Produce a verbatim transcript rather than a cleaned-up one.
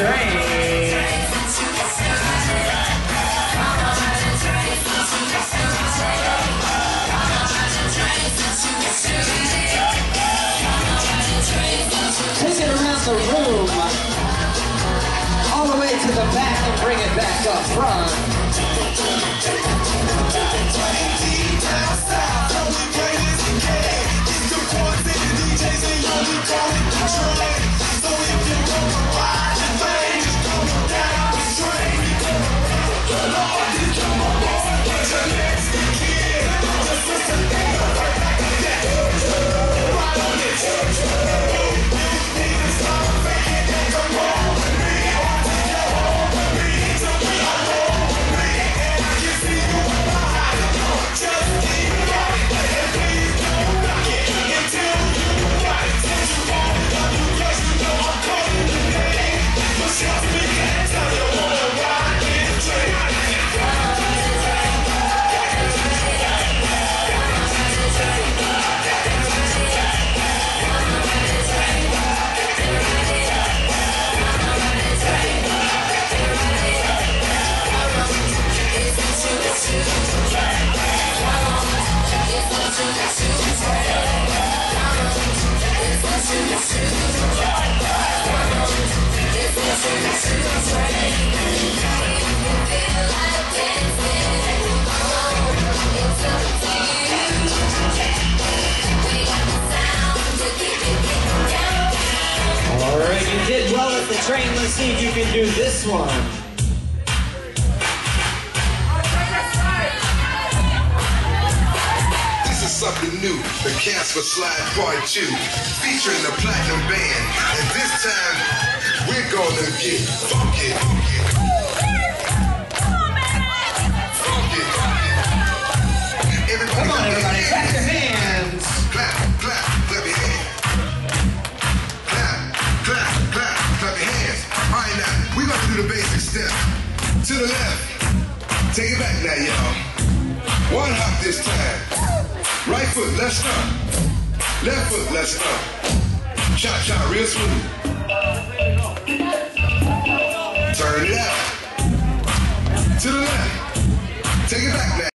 train. Take it around the room, all the way to the back and bring it back up front. Alright, you did well at the train. Let's see if you can do this one. Something new, the Casper Slide Part two, featuring the Platinum Band, and this time we're gonna get funky. Funky. Everybody, come on, everybody, clap your hands. Clap, clap, clap your hands. Clap, clap, clap, clap your hands. All right, now we're gonna do the basic step. To the left, take it back now, y'all. One hop this time. Right foot, left stomp. Left foot, left stomp. Chop, chop, real smooth. Turn it out. To the left. Take it back now.